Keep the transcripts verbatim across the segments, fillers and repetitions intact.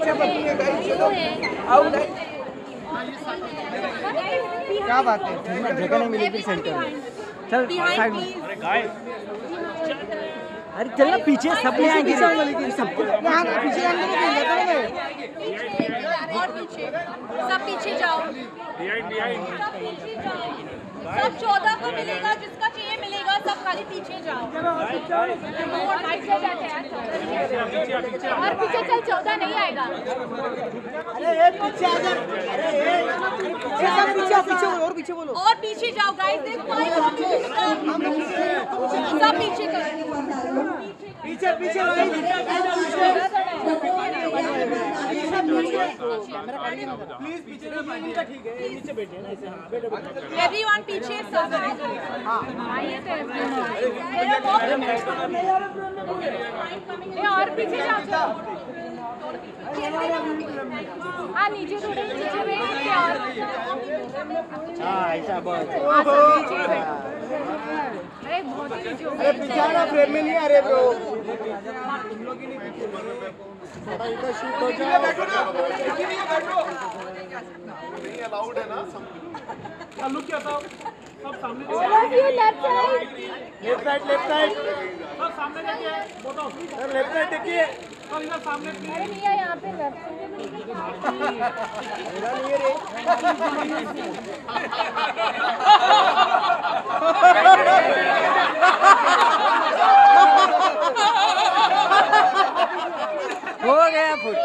क्या बात है, जगह नहीं मिलेगी सेंटर में। चल साइड में। अरे चल ना पीछे, सब ले आएंगे सबको यहाँ पीछे आएंगे और पीछे सब पीछे जाओ, सब चौदह को मिलेगा, जिसका चाहिए मिलेगा, सब खाली पीछे जाओ। और पीछे चल, चौदह नहीं आएगा। अरे पीछे आ जा, अरे सब पीछे पीछे बोलो और पीछे बोलो और पीछे जाओ गाइस, देखो सब पीछे करो, पीछे पीछे प्लीज पीछे ठीक है, नीचे बैठे ना ऐसे। हाँ बैठो बैठो एवरीवन पीछे सब। हां आइए तो ये और पीछे जाओ। हाँ नीचे थोड़े नीचे बैठ और हाँ ऐसा बस। अरे बहुत ही नीचे। अरे पीछे ना, फ्रेम में नहीं आ रहे ब्रो। इधर शूट हो जाए। नहीं अलाउड है ना सब। चालू क्या था सब सामने left side left side left side सब सामने देखिए फोटो सर लेफ्ट साइड देखिए। सब इधर सामने अरे नहीं है यहाँ पे लेफ्ट मेरा नहीं है रे। हो गया फुट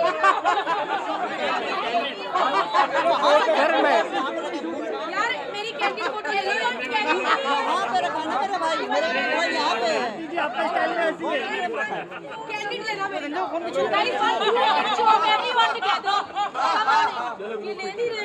घर में यार मेरी कैंटीन फोटो ले लो। हाँ मेरा खाना मेरा भाई मेरा भाई यहाँ पे है। आपका स्टाइल में ऐसी है। कैंटीन लेना मेरे guys one two everyone together. ये ले नहीं रहे